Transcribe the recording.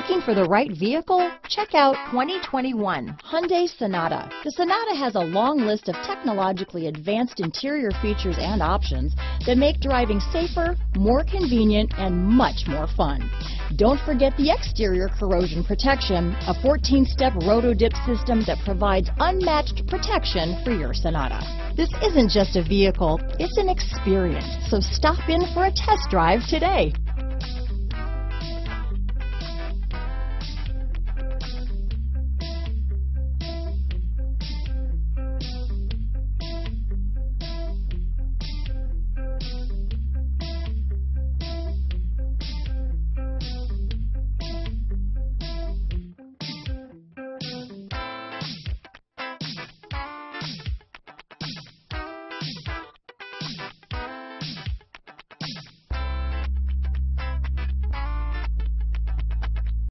Looking for the right vehicle? Check out 2021 Hyundai Sonata. The Sonata has a long list of technologically advanced interior features and options that make driving safer, more convenient, and much more fun. Don't forget the exterior corrosion protection, a 14-step roto-dip system that provides unmatched protection for your Sonata. This isn't just a vehicle, it's an experience, so stop in for a test drive today.